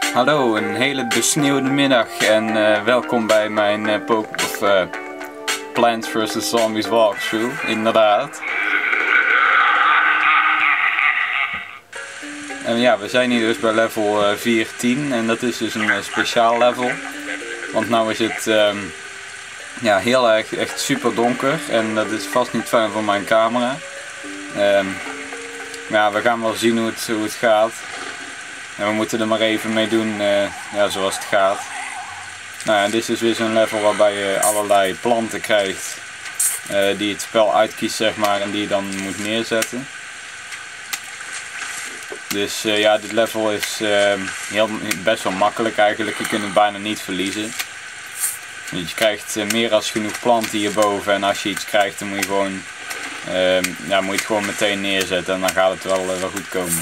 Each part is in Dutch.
Hallo, een hele besneeuwde middag en welkom bij mijn Plants vs Zombies walkthrough, inderdaad. En ja, we zijn hier dus bij level 14 en dat is dus een speciaal level. Want nou is het ja, heel erg echt super donker en dat is vast niet fijn voor mijn camera. Maar ja, we gaan wel zien hoe het gaat. En we moeten er maar even mee doen ja, zoals het gaat. Nou ja, dit is dus weer zo'n level waarbij je allerlei planten krijgt die het spel uitkiest, zeg maar, en die je dan moet neerzetten. Dus ja, dit level is best wel makkelijk eigenlijk. Je kunt het bijna niet verliezen. Je krijgt meer als genoeg planten hierboven en als je iets krijgt dan moet je gewoon, ja, moet je het gewoon meteen neerzetten en dan gaat het wel goed komen.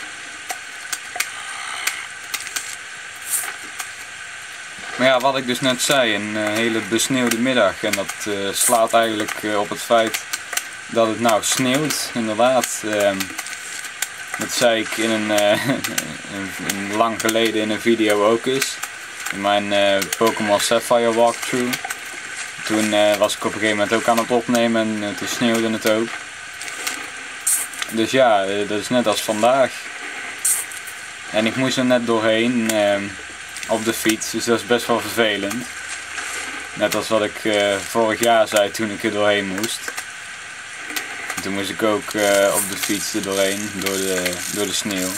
Maar ja, wat ik dus net zei, een hele besneeuwde middag en dat slaat eigenlijk op het feit dat het nou sneeuwt, inderdaad. Dat zei ik in een lang geleden in een video ook eens, in mijn Pokémon Sapphire walkthrough. Toen was ik op een gegeven moment ook aan het opnemen en toen sneeuwde het ook. Dus ja, dat is net als vandaag. En ik moest er net doorheen op de fiets, dus dat is best wel vervelend. Net als wat ik vorig jaar zei toen ik er doorheen moest. En toen moest ik ook op de fiets er doorheen, door de sneeuw.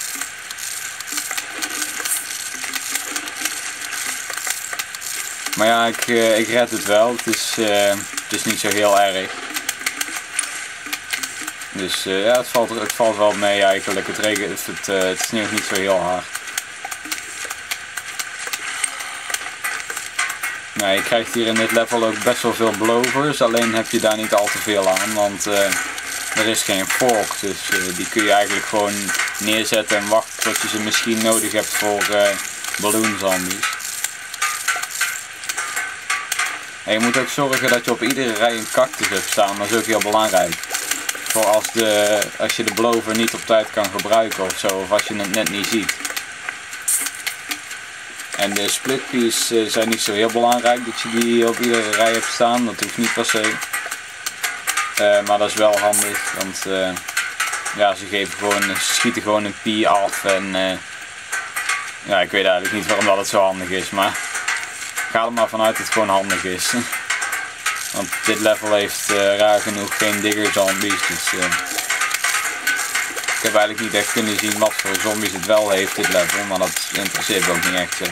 Maar ja, ik red het wel, het is niet zo heel erg. Dus ja, het valt wel mee eigenlijk, het sneeuwt niet zo heel hard. Nou, je krijgt hier in dit level ook best wel veel blovers, alleen heb je daar niet al te veel aan, want er is geen fork, dus die kun je eigenlijk gewoon neerzetten en wachten tot je ze misschien nodig hebt voor balloon zombies. En je moet ook zorgen dat je op iedere rij een cactus hebt staan, dat is ook heel belangrijk. Voor als je de blover niet op tijd kan gebruiken of zo, of als je het net niet ziet. En de splitpies zijn niet zo heel belangrijk dat je die op iedere rij hebt staan, dat hoeft niet per se. Maar dat is wel handig, want ja, ze schieten gewoon een pie af en ja, ik weet eigenlijk niet waarom dat het zo handig is, maar ga er maar vanuit dat het gewoon handig is. Want dit level heeft raar genoeg geen digger zombies, dus ik heb eigenlijk niet echt kunnen zien wat voor zombies het wel heeft, dit level, maar dat interesseert me ook niet echt zo.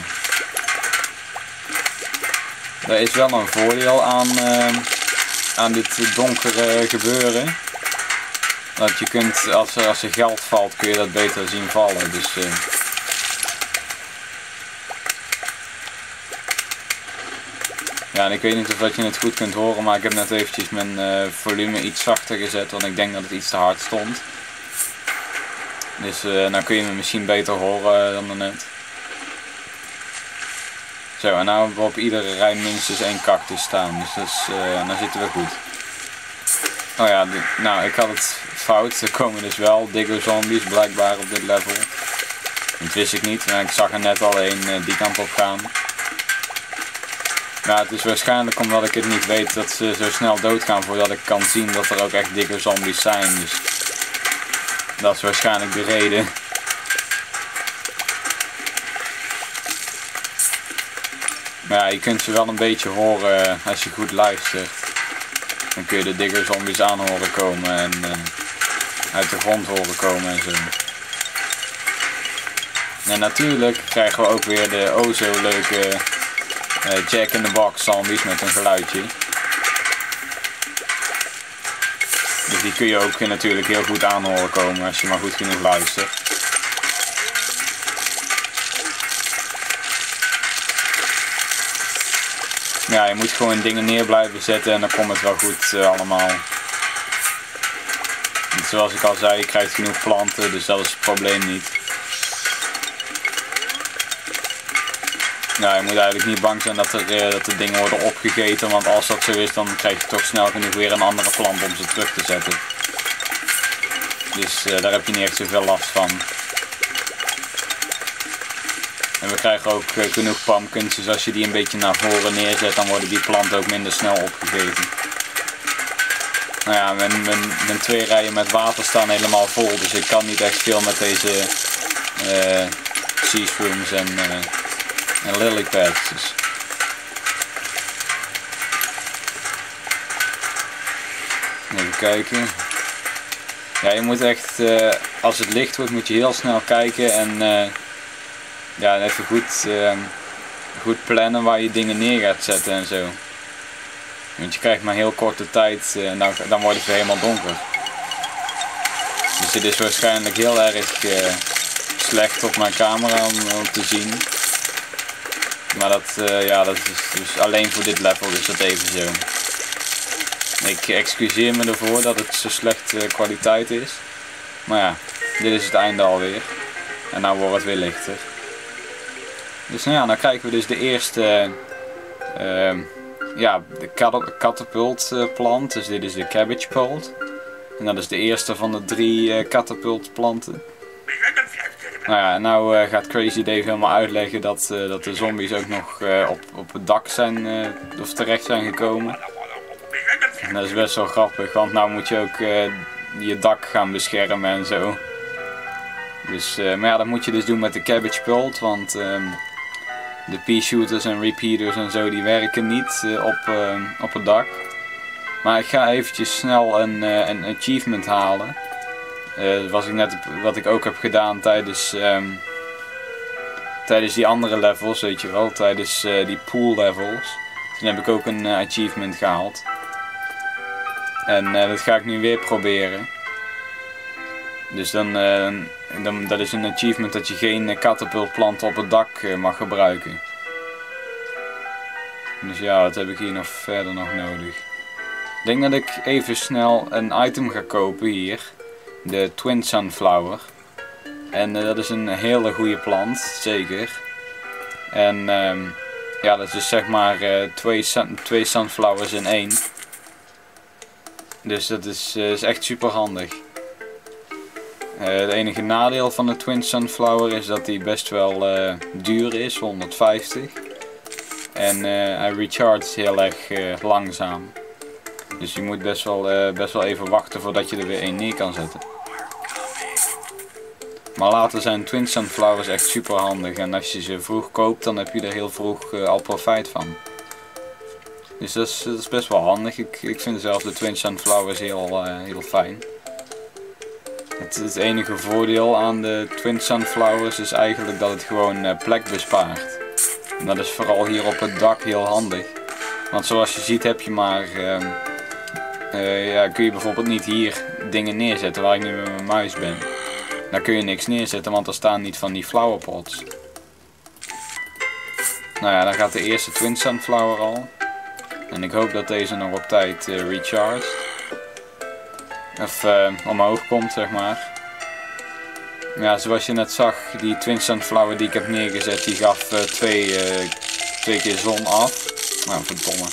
Er is wel een voordeel aan dit donkere gebeuren. Dat je kunt, als er geld valt, kun je dat beter zien vallen. Dus, ja, en ik weet niet of dat je het goed kunt horen, maar ik heb net eventjes mijn volume iets zachter gezet, want ik denk dat het iets te hard stond. Dus nou kun je me misschien beter horen dan daarnet. Zo, en nou hebben we op iedere rij minstens één cactus staan, dus dan zitten we goed. Oh ja, nou ik had het fout, er komen dus wel digger zombies blijkbaar op dit level. Dat wist ik niet, maar ik zag er net al een die kant op gaan. Maar het is waarschijnlijk omdat ik het niet weet dat ze zo snel doodgaan voordat ik kan zien dat er ook echt digger zombies zijn. Dus dat is waarschijnlijk de reden. Maar ja, je kunt ze wel een beetje horen als je goed luistert. Dan kun je de digger zombies aan horen komen en uit de grond horen komen en zo. En natuurlijk krijgen we ook weer de o zo leuke Jack in the Box zombies met een geluidje. Dus die kun je ook natuurlijk heel goed aan horen komen als je maar goed genoeg luistert. Ja, je moet gewoon dingen neer blijven zetten en dan komt het wel goed allemaal. En zoals ik al zei, je krijgt genoeg planten, dus dat is het probleem niet. Nou, je moet eigenlijk niet bang zijn dat de dingen worden opgegeten, want als dat zo is dan krijg je toch snel genoeg weer een andere plant om ze terug te zetten. Dus daar heb je niet echt zoveel last van. En we krijgen ook genoeg pumpkins, dus als je die een beetje naar voren neerzet, dan worden die planten ook minder snel opgegeten. Nou ja, mijn 2 rijen met water staan helemaal vol, dus ik kan niet echt veel met deze sea shrooms en lily pads. Dus. Even kijken. Ja, je moet echt, als het licht wordt, moet je heel snel kijken en ja, even goed plannen waar je dingen neer gaat zetten en zo. Want je krijgt maar heel korte tijd en dan wordt het weer helemaal donker. Dus dit is waarschijnlijk heel erg slecht op mijn camera om te zien. Maar ja, dat is dus alleen voor dit level, dus dat even zo. Ik excuseer me ervoor dat het zo slecht kwaliteit is. Maar ja, dit is het einde alweer. En nou wordt het weer lichter. Dus nou ja, dan krijgen we dus de eerste ja, de catapult plant. Dus dit is de cabbage plant. En dat is de eerste van de 3 catapult planten. Nou ja, en nou gaat Crazy Dave helemaal uitleggen dat de zombies ook nog op het dak zijn, of terecht zijn gekomen. En dat is best wel grappig, want nou moet je ook je dak gaan beschermen en zo. Dus, maar ja, dat moet je dus doen met de cabbage pult, want de pea-shooters en repeaters en zo die werken niet op het dak. Maar ik ga eventjes snel een achievement halen. Wat ik ook heb gedaan tijdens die andere levels, weet je wel, tijdens die pool levels. Toen heb ik ook een achievement gehaald. En dat ga ik nu weer proberen. Dus dat is een achievement dat je geen catapultplanten op het dak mag gebruiken. Dus ja, wat heb ik hier nog verder nog nodig? Ik denk dat ik even snel een item ga kopen hier. De Twin Sunflower. En dat is een hele goede plant, zeker. En ja, dat is dus zeg maar 2 sunflowers in 1. Dus dat is echt super handig. Het enige nadeel van de Twin Sunflower is dat die best wel duur is, 150. En hij recharges heel erg langzaam. Dus je moet best wel even wachten voordat je er weer één neer kan zetten. Maar later zijn Twin Sunflowers echt super handig en als je ze vroeg koopt dan heb je er heel vroeg al profijt van. Dus dat is best wel handig. Ik vind zelf de Twin Sunflowers heel fijn. Het enige voordeel aan de Twin Sunflowers is eigenlijk dat het gewoon plek bespaart. En dat is vooral hier op het dak heel handig. Want zoals je ziet heb je maar, ja, kun je bijvoorbeeld niet hier dingen neerzetten waar ik nu met mijn muis ben. Daar kun je niks neerzetten want er staan niet van die flowerpots. Nou ja, dan gaat de eerste Twin Sunflower al. En ik hoop dat deze nog op tijd recharged. Of omhoog komt, zeg maar. Ja, zoals je net zag, die Twin Sunflower die ik heb neergezet, die gaf 2 keer zon af. Nou, verdomme.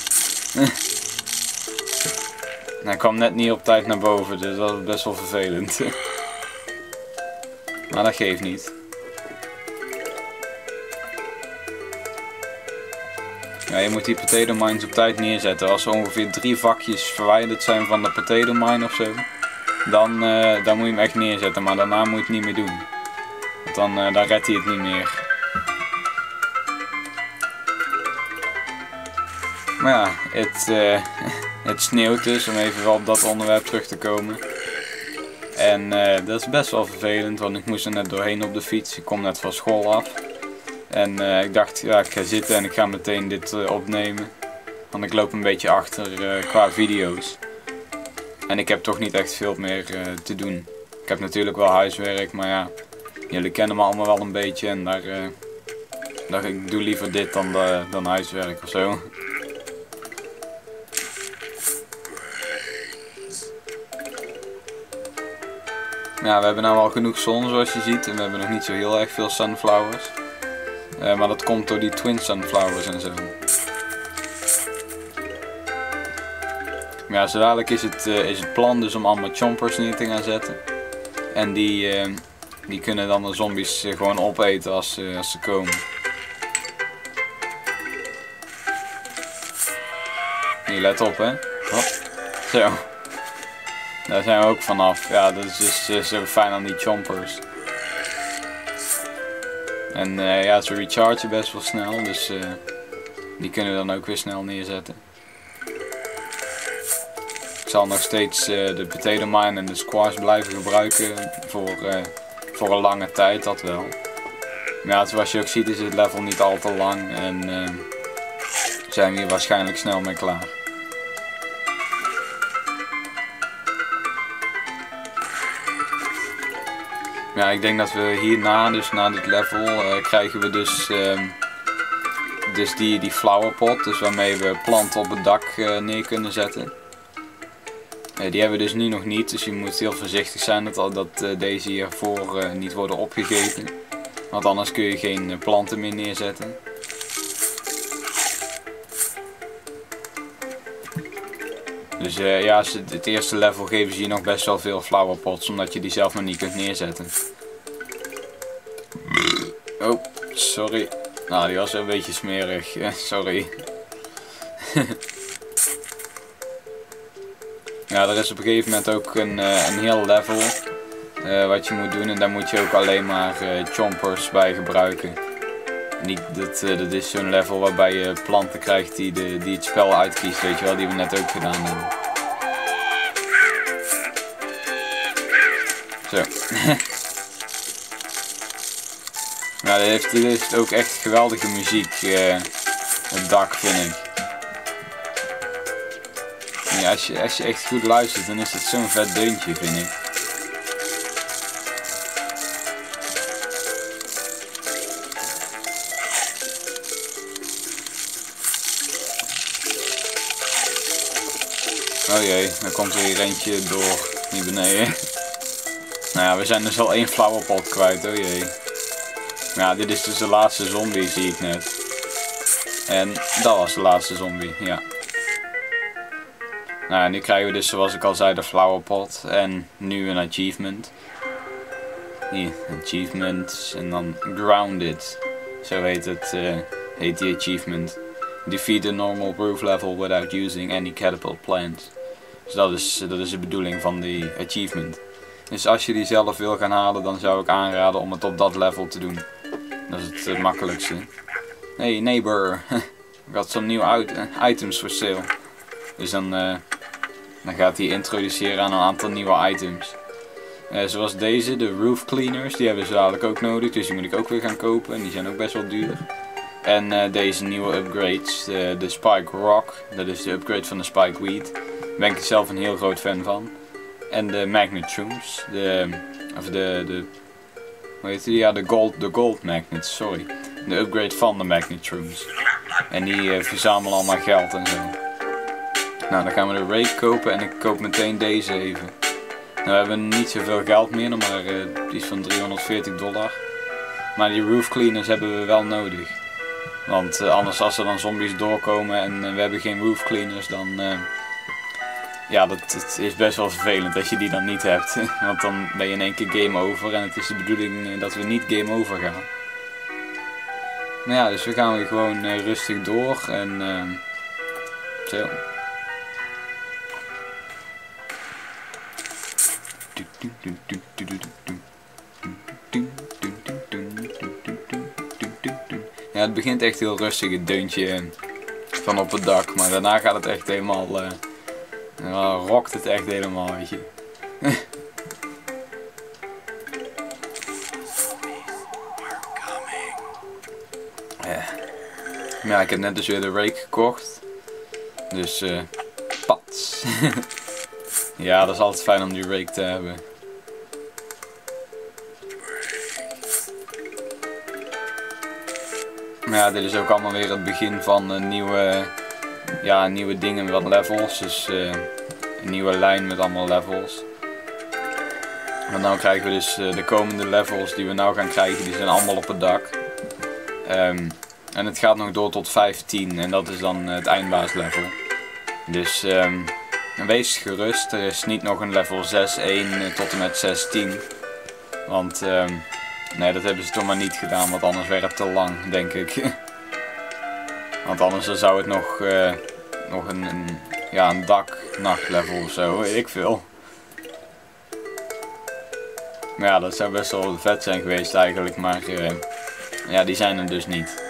Hij kwam net niet op tijd naar boven, dus dat was best wel vervelend. Maar dat geeft niet. Ja, je moet die potato mines op tijd neerzetten. Als er ongeveer 3 vakjes verwijderd zijn van de potato mine of zo, dan moet je hem echt neerzetten. Maar daarna moet je het niet meer doen. Want dan redt hij het niet meer. Maar ja, het sneeuwt dus, om even wel op dat onderwerp terug te komen. En dat is best wel vervelend, want ik moest er net doorheen op de fiets. Ik kom net van school af. En ik dacht, ja, ik ga zitten en ik ga meteen dit opnemen. Want ik loop een beetje achter qua video's. En ik heb toch niet echt veel meer te doen. Ik heb natuurlijk wel huiswerk, maar ja, jullie kennen me allemaal wel een beetje. En ik doe liever dit dan huiswerk of zo. Ja, we hebben nou al genoeg zon zoals je ziet. En we hebben nog niet zo heel erg veel sunflowers. Maar dat komt door die Twin Sunflowers en zo. Ja, zo dadelijk is het plan dus om allemaal chompers neer te gaan zetten. En die kunnen dan de zombies gewoon opeten als ze komen. Hier, let op, hè. Hop. Zo. Daar zijn we ook vanaf. Ja, dat is dus zo fijn aan die chompers. En ja, ze rechargen best wel snel, dus die kunnen we dan ook weer snel neerzetten. Ik zal nog steeds de potato mine en de squash blijven gebruiken voor een lange tijd, dat wel. Maar ja, zoals je ook ziet is het level niet al te lang en zijn we hier waarschijnlijk snel mee klaar. Ja, ik denk dat we hierna, dus na dit level, krijgen we dus die flowerpot, dus waarmee we planten op het dak neer kunnen zetten. Die hebben we dus nu nog niet, dus je moet heel voorzichtig zijn dat deze hiervoor niet worden opgegeten. Want anders kun je geen planten meer neerzetten. Dus ja, het eerste level geven ze je nog best wel veel flowerpots, omdat je die zelf nog niet kunt neerzetten. Oh, sorry. Nou, die was een beetje smerig. Sorry. Ja, er is op een gegeven moment ook een heel level wat je moet doen. En daar moet je ook alleen maar chompers bij gebruiken. Dat is zo'n level waarbij je planten krijgt die het spel uitkiest, weet je wel, die we net ook gedaan hebben. Zo. Ja, dit heeft ook echt geweldige muziek, het dak, vind ik. Ja, als je echt goed luistert, dan is het zo'n vet deuntje, vind ik. Oh jee, dan komt er hier eentje door hier beneden. Nou ja, we zijn dus al 1 flowerpot kwijt, oh jee. Ja, dit is dus de laatste zombie, zie ik net. En dat was de laatste zombie, ja. Nou, nu krijgen we dus, zoals ik al zei, de flowerpot en nu een achievement. Hier, achievement en dan grounded. Zo heet die achievement. Defeat a normal roof level without using any catapult plants. Dus dat is de bedoeling van die achievement. Dus als je die zelf wil gaan halen, dan zou ik aanraden om het op dat level te doen. Dat is het makkelijkste. Hey neighbor, I got some new items for sale. Dus dan gaat hij introduceren aan een aantal nieuwe items. Zoals deze, de roof cleaners, die hebben ze dadelijk ook nodig. Dus die moet ik ook weer gaan kopen en die zijn ook best wel duur. En deze nieuwe upgrades, de Spike Rock, dat is de upgrade van de Spike Weed. Daar ben ik zelf een heel groot fan van. En de Magnetrooms, hoe heet die? Ja, de gold magnets, sorry. De upgrade van de Magnetrooms. En die verzamelen allemaal geld en zo. Nou, dan gaan we de rake kopen en ik koop meteen deze even. Nou, we hebben niet zoveel geld meer, nog maar iets van $340. Maar die roof cleaners hebben we wel nodig. Want anders als er dan zombies doorkomen en we hebben geen roof cleaners, dan ja, dat is best wel vervelend als je die dan niet hebt. Want dan ben je in één keer game over en het is de bedoeling dat we niet game over gaan. Nou ja, dus we gaan weer gewoon rustig door en zo. Ja, het begint echt heel rustig, het deuntje van op het dak, maar daarna gaat het echt helemaal, rokt het echt helemaal, weet je. Ja, ik heb net dus weer de rake gekocht, dus pats. Ja, dat is altijd fijn om die rake te hebben. Maar ja, dit is ook allemaal weer het begin van nieuwe dingen met levels. Dus een nieuwe lijn met allemaal levels. Want nu krijgen we dus de komende levels die we nou gaan krijgen, die zijn allemaal op het dak. En het gaat nog door tot 15 en dat is dan het eindbaaslevel. Dus wees gerust, er is niet nog een level 6-1 tot en met 16. Want nee, dat hebben ze toch maar niet gedaan, want anders werd het te lang, denk ik. Want anders zou het nog nog een dak-nachtlevel of zo, weet ik veel. Maar ja, dat zou best wel vet zijn geweest eigenlijk, maar ja, die zijn er dus niet.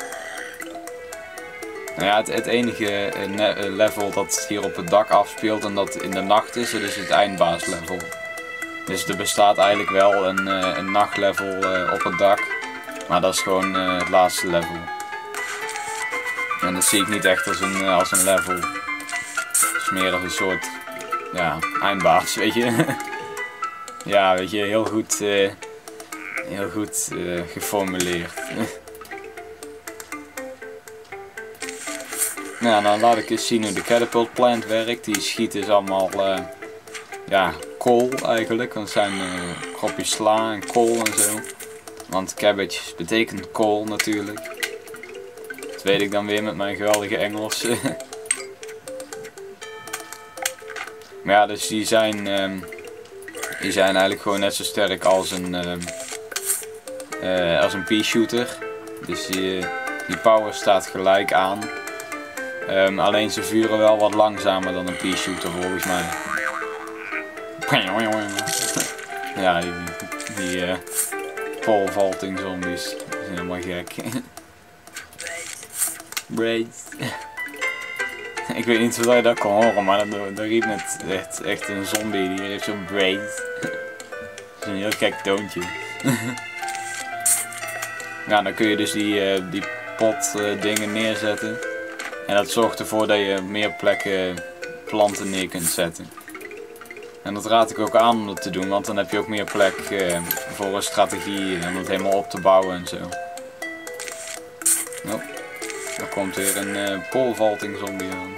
Nou ja, het enige level dat hier op het dak afspeelt en dat in de nacht is, dat is het eindbaaslevel. Dus er bestaat eigenlijk wel een nachtlevel op het dak, maar dat is gewoon het laatste level. En dat zie ik niet echt als een level. Het is meer als een soort, ja, eindbaas, weet je. Ja, weet je, heel goed geformuleerd. Nou, dan laat ik eens zien hoe de catapult plant werkt. Die schiet dus allemaal ja, kool eigenlijk, want het zijn kropjes sla en kool en zo. Want cabbage betekent kool natuurlijk. Dat weet ik dan weer met mijn geweldige Engels. Maar ja, dus die zijn eigenlijk gewoon net zo sterk als een pea-shooter. Dus die power staat gelijk aan. Alleen ze vuren wel wat langzamer dan een pea-shooter volgens mij. Ja, die pole vaulting zombies zijn helemaal gek. Braids. Ik weet niet of je dat kon horen, maar dat riep net echt een zombie, die heeft zo'n braids. Dat is een heel gek toontje. Ja, dan kun je dus die pot dingen neerzetten. En dat zorgt ervoor dat je meer plekken planten neer kunt zetten. En dat raad ik ook aan om dat te doen, want dan heb je ook meer plek voor een strategie om het helemaal op te bouwen en zo. Oh, daar komt weer een pole vaulting zombie aan.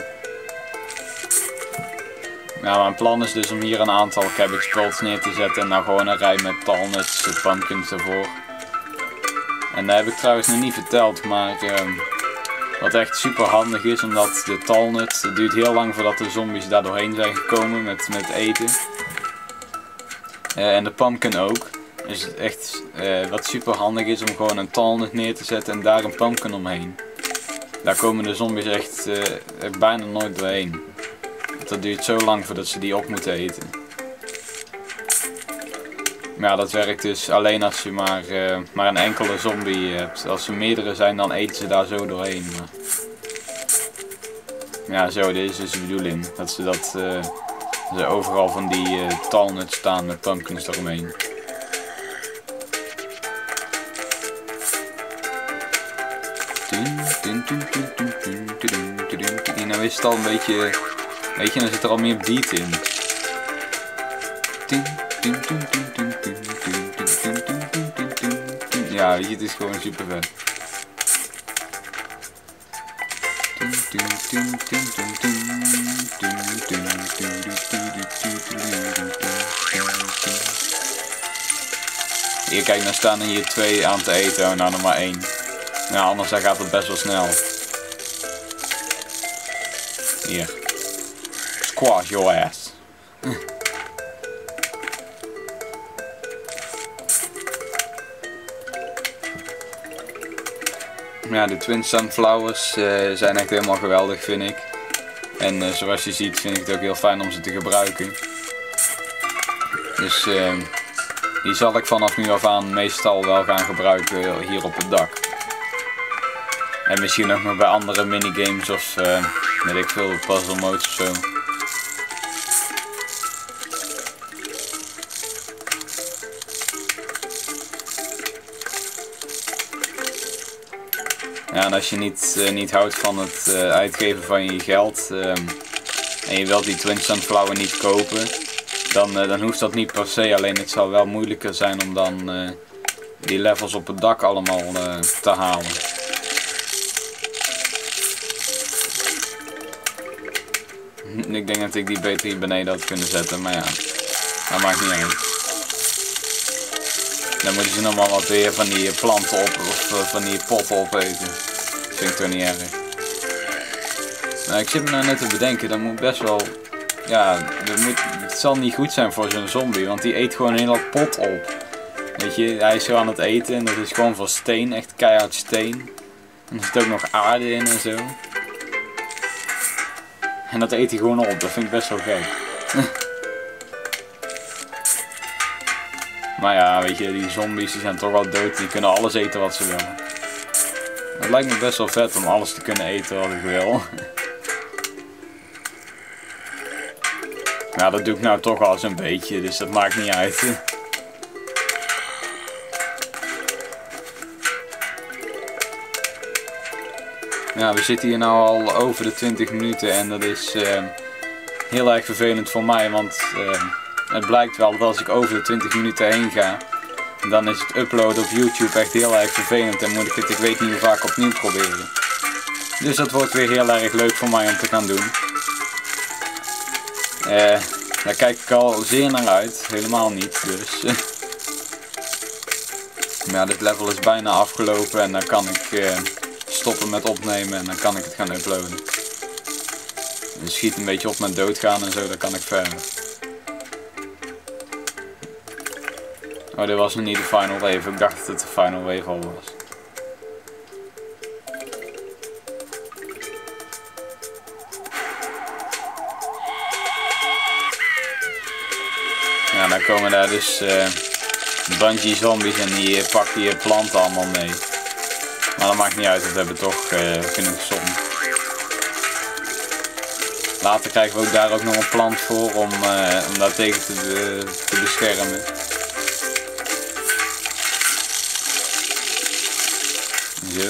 Ja, mijn plan is dus om hier een aantal cabbage poles neer te zetten en dan gewoon een rij met talnuts, pumpkins ervoor. En dat heb ik trouwens nog niet verteld, maar wat echt super handig is, omdat de talnuts, het duurt heel lang voordat de zombies daar doorheen zijn gekomen met eten. En de pumpkin ook. Dus het echt wat super handig is om gewoon een talnut neer te zetten en daar een pumpkin omheen. Daar komen de zombies echt bijna nooit doorheen. Dat duurt zo lang voordat ze die op moeten eten. Maar ja, dat werkt dus alleen als je maar een enkele zombie hebt. Als er meerdere zijn, dan eten ze daar zo doorheen. Maar ja, zo, dit is dus de bedoeling. Dat ze overal van die talnuts staan met pumpkins eromheen. Nou is het al een beetje, weet je, dan zit er al meer beat in. Ja, weet je, het is gewoon super vet. Hier, kijk, dan staan er hier 2 aan te eten, nou nog maar 1. Nou, anders dan gaat het best wel snel. Hier. Squash your ass. Ja, de Twin Sunflowers zijn echt helemaal geweldig, vind ik. En zoals je ziet vind ik het ook heel fijn om ze te gebruiken. Dus die zal ik vanaf nu af aan meestal wel gaan gebruiken hier op het dak. En misschien ook nog bij andere minigames of weet ik veel, puzzle modes of zo. Ja, en als je niet houdt van het uitgeven van je geld en je wilt die Twin Sunflower niet kopen, dan hoeft dat niet per se. Alleen het zal wel moeilijker zijn om dan die levels op het dak allemaal te halen. Ik denk dat ik die beter hier beneden had kunnen zetten, maar ja, dat maakt niet uit. Dan moeten ze nog maar wat weer van die planten op of van die potten opeten. Dat vind ik toch niet erg. Nou, ik zit me nou net te bedenken, dat moet best wel, ja, het zal niet goed zijn voor zo'n zombie, want die eet gewoon een hele pot op. Weet je, hij is zo aan het eten en dat is gewoon van steen, echt keihard steen. En er zit ook nog aarde in en zo. En dat eet hij gewoon op, dat vind ik best wel gek. Maar ja, weet je, die zombies die zijn toch wel dood, die kunnen alles eten wat ze willen. Het lijkt me best wel vet om alles te kunnen eten wat ik wil. Maar ja, dat doe ik nou toch al eens een beetje, dus dat maakt niet uit. Ja, we zitten hier nou al over de 20 minuten en dat is heel erg vervelend voor mij, want het blijkt wel dat als ik over de 20 minuten heen ga, dan is het uploaden op YouTube echt heel erg vervelend en moet ik het, ik weet niet hoe vaak, opnieuw proberen. Dus dat wordt weer heel erg leuk voor mij om te gaan doen. Daar kijk ik al zeer naar uit, helemaal niet dus. Maar ja, dit level is bijna afgelopen en dan kan ik stoppen met opnemen en dan kan ik het gaan uploaden. Het schiet een beetje op met doodgaan en zo, dan kan ik verder. Oh, dit was nog niet de final wave, ik dacht dat het de final wave al was. Ja, dan komen daar dus bungee zombies en die pakken je planten allemaal mee. Maar dat maakt niet uit, we hebben toch genoeg zon. Later krijgen we ook daar ook nog een plant voor om daar tegen te beschermen. Zo.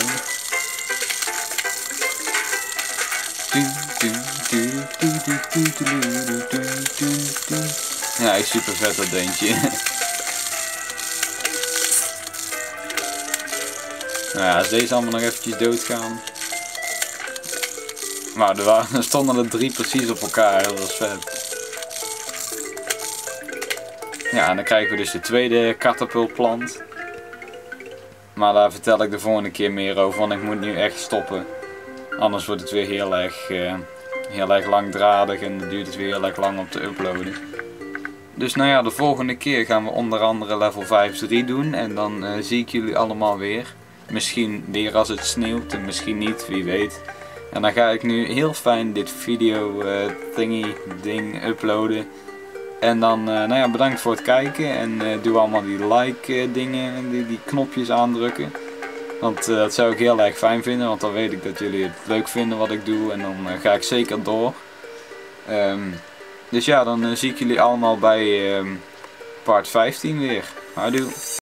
Ja, echt super vet dat dingetje. Nou ja, als deze allemaal nog eventjes doodgaan. Maar er stonden er 3 precies op elkaar, dat was vet. Ja, en dan krijgen we dus de tweede katapultplant. Maar daar vertel ik de volgende keer meer over, want ik moet nu echt stoppen. Anders wordt het weer heel erg langdradig en dan duurt het weer heel erg lang om te uploaden. Dus nou ja, de volgende keer gaan we onder andere level 5-3 doen en dan zie ik jullie allemaal weer. Misschien weer als het sneeuwt en misschien niet, wie weet. En dan ga ik nu heel fijn dit video ding uploaden. En dan, nou ja, bedankt voor het kijken en doe allemaal die like dingen en die knopjes aandrukken. Want dat zou ik heel erg fijn vinden, want dan weet ik dat jullie het leuk vinden wat ik doe en dan ga ik zeker door. Dus ja, dan zie ik jullie allemaal bij part 15 weer. Houdoe.